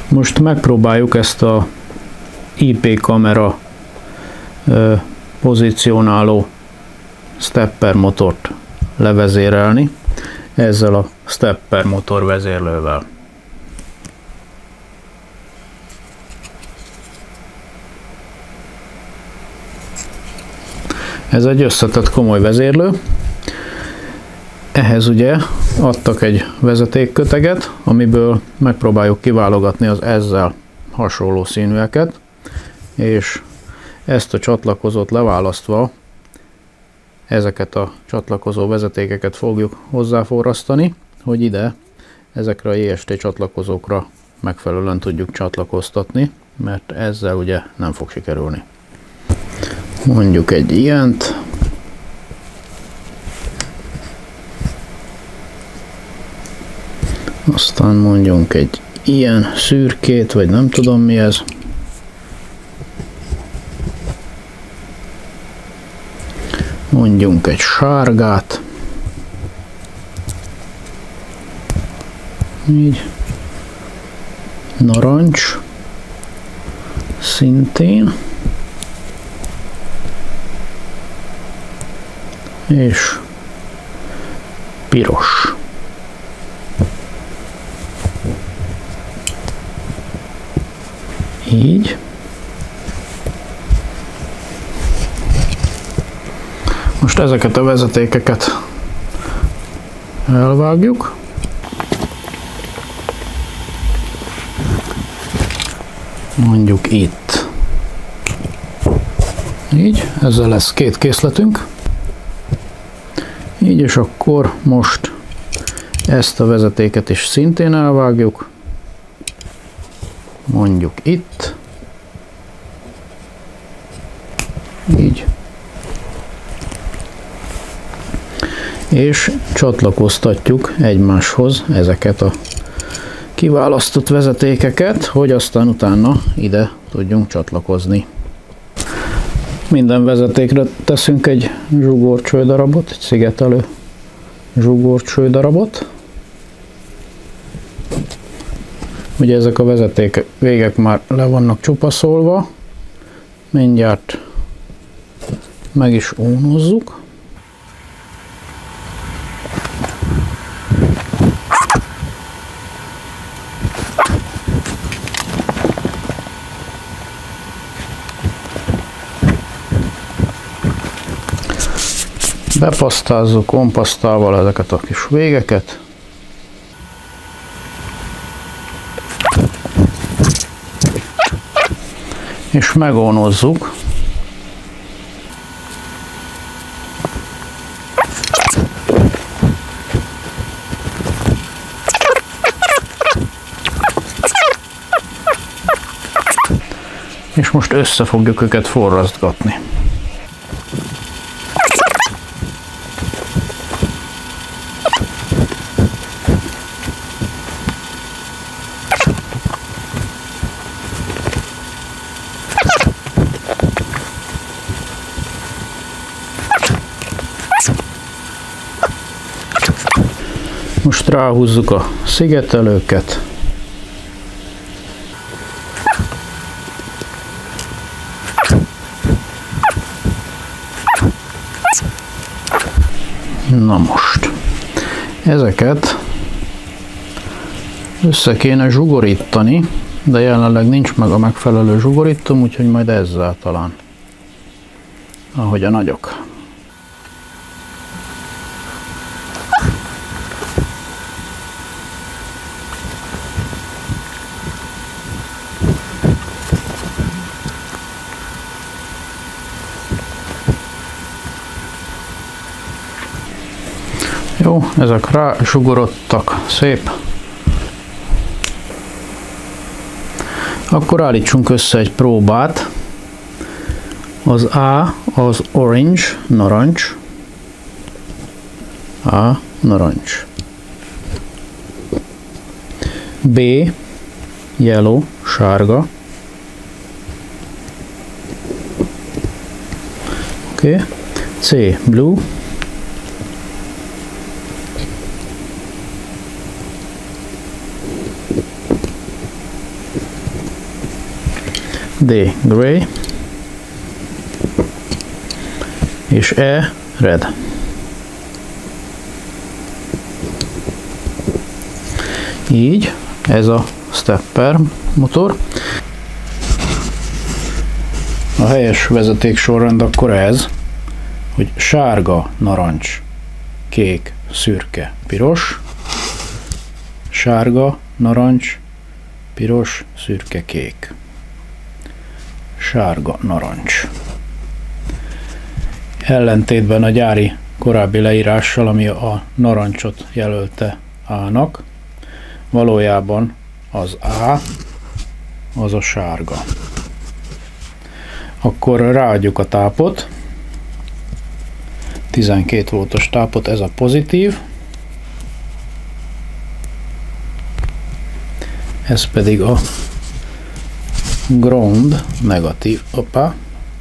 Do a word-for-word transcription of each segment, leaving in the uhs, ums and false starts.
Most megpróbáljuk ezt a I P kamera ö, pozícionáló stepper motort levezérelni ezzel a stepper motor vezérlővel. Ez egy összetett komoly vezérlő. Ehhez ugye adtak egy vezetékköteget, amiből megpróbáljuk kiválogatni az ezzel hasonló színűeket, és ezt a csatlakozót leválasztva ezeket a csatlakozó vezetékeket fogjuk hozzáforrasztani, hogy ide ezekre a J S T csatlakozókra megfelelően tudjuk csatlakoztatni, mert ezzel ugye nem fog sikerülni. Mondjuk egy ilyent. Aztán mondjunk egy ilyen szürkét, vagy nem tudom mi ez. Mondjunk egy sárgát. Így. Narancs. Szintén. És piros. Így. Most ezeket a vezetékeket elvágjuk. Mondjuk itt. Így, ezzel lesz két készletünk. Így, és akkor most ezt a vezetéket is szintén elvágjuk. Mondjuk itt. Így. És csatlakoztatjuk egymáshoz ezeket a kiválasztott vezetékeket, hogy aztán utána ide tudjunk csatlakozni. Minden vezetékre teszünk egy zsugorcsődarabot, egy szigetelő zsugorcsődarabot. Ugye ezek a vezeték végek már le vannak csupaszolva, mindjárt meg is ónozzuk. Bepasztázzuk kompasztával ezeket a kis végeket. És megónozzuk. És most össze fogjuk őket forrasztgatni. Most ráhúzzuk a szigetelőket. Na most, ezeket össze kéne zsugorítani, de jelenleg nincs meg a megfelelő zsugorítom, úgyhogy majd ezzel talán, ahogy a nagyok. Jó, ezek rá zsugorodtak, szép. Akkor állítsunk össze egy próbát. Az A az orange, narancs. A, narancs. B, yellow, sárga. Oké. Okay. C, blue. D gray és E red. Így ez a stepper motor. A helyes vezetéksorrend akkor ez, hogy sárga, narancs, kék, szürke, piros, sárga, narancs, piros, szürke, kék, sárga, narancs. Ellentétben a gyári korábbi leírással, ami a narancsot jelölte A-nak, valójában az A az a sárga. Akkor ráadjuk a tápot, tizenkét voltos tápot, ez a pozitív, ez pedig a ground, negatív, opa,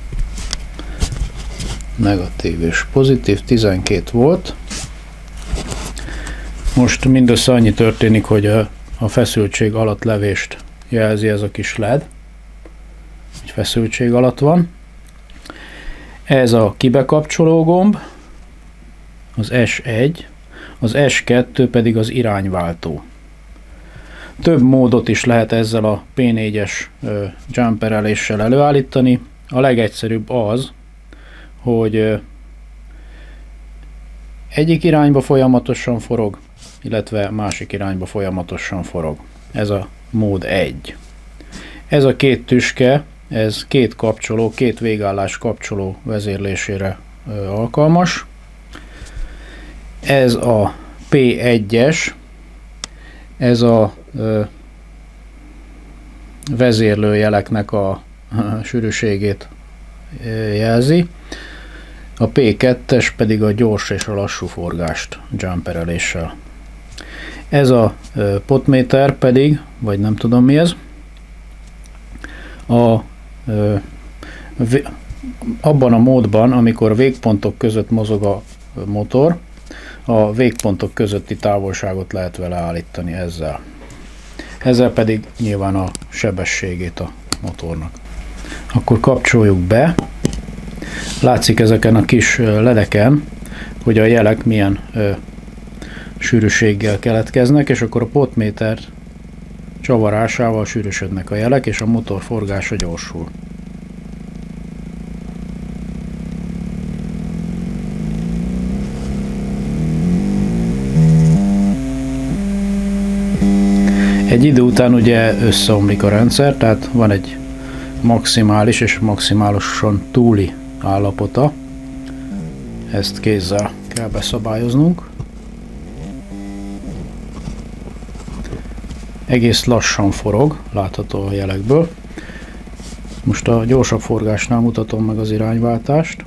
negatív és pozitív, tizenkét volt. Most mindössze annyi történik, hogy a, a feszültség alatt levést jelzi ez a kis led, hogy feszültség alatt van. Ez a kibekapcsoló gomb, az S egy, az S kettő pedig az irányváltó. Több módot is lehet ezzel a P négyes jumpereléssel előállítani. A legegyszerűbb az, hogy egyik irányba folyamatosan forog, illetve másik irányba folyamatosan forog. Ez a mód egy. Ez a két tüske, ez két kapcsoló, két végállás kapcsoló vezérlésére alkalmas. Ez a P egyes, ez a vezérlőjeleknek a sűrűségét jelzi. A P kettes pedig a gyors és a lassú forgást jumpereléssel. Ez a potentiometer pedig, vagy nem tudom mi ez, a, abban a módban, amikor végpontok között mozog a motor, a végpontok közötti távolságot lehet vele állítani ezzel. Ezzel pedig nyilván a sebességét a motornak. Akkor kapcsoljuk be. Látszik ezeken a kis ledeken, hogy a jelek milyen ö, sűrűséggel keletkeznek, és akkor a potentiometer csavarásával sűrűsödnek a jelek, és a motor forgása gyorsul. Egy idő után ugye összeomlik a rendszer, tehát van egy maximális és maximálisan túli állapota. Ezt kézzel kell beszabályoznunk. Egész lassan forog, látható a jelekből. Most a gyorsabb forgásnál mutatom meg az irányváltást.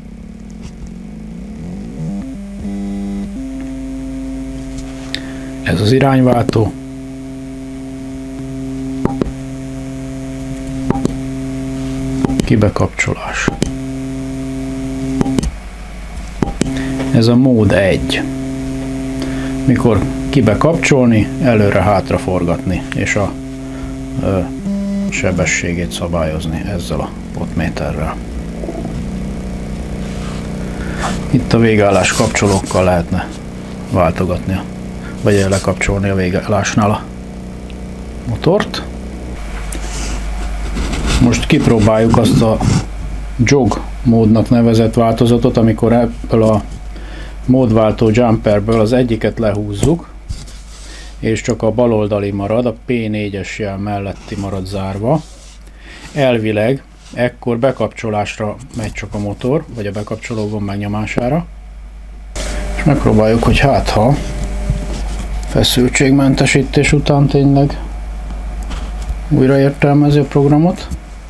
Ez az irányváltó. Kibekapcsolás. Ez a mód egy. Mikor kibekapcsolni, előre-hátra forgatni, és a ö, sebességét szabályozni ezzel a potentiometerrel. Itt a végállás kapcsolókkal lehetne váltogatni, vagy lekapcsolni a végállásnál a motort. Most kipróbáljuk azt a jog módnak nevezett változatot, amikor ebből a módváltó jumperből az egyiket lehúzzuk, és csak a baloldali marad, a P négyes jel melletti marad zárva. Elvileg ekkor bekapcsolásra megy csak a motor, vagy a bekapcsoló gomb megnyomására. És megpróbáljuk, hogy hát ha feszültségmentesítés után tényleg újra értelmezi a programot.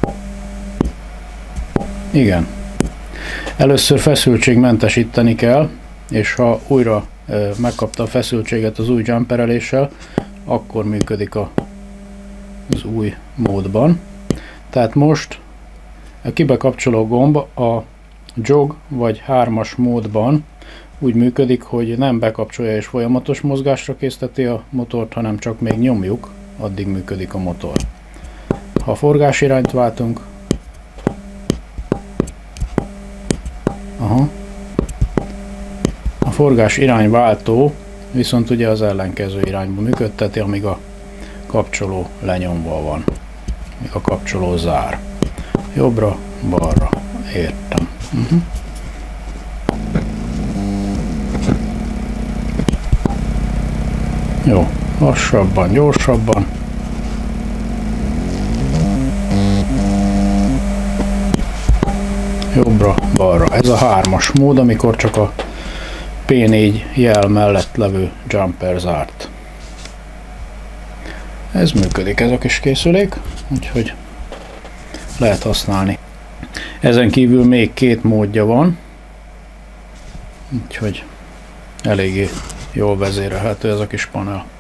Igen. Először feszültségmentesíteni kell, és ha újra e, megkapta a feszültséget az új jumpereléssel, akkor működik a, az új módban. Tehát most a kibekapcsoló gomb a jog vagy hármas módban úgy működik, hogy nem bekapcsolja és folyamatos mozgásra készteti a motort, hanem csak még nyomjuk, addig működik a motor. ha a forgás irányt váltunk, aha, a forgás irányváltó viszont ugye az ellenkező irányba működteti, amíg a kapcsoló lenyomva van, míg a kapcsoló zár. Jobbra, balra, értem. Uh-huh. Jó, lassabban, gyorsabban. Jobbra, balra. Ez a hármas mód, amikor csak a pé négy jel mellett levő jumper zárt. Ez működik, ez a kis készülék, úgyhogy lehet használni. Ezen kívül még két módja van, úgyhogy eléggé jól vezérelhető ez a kis panel.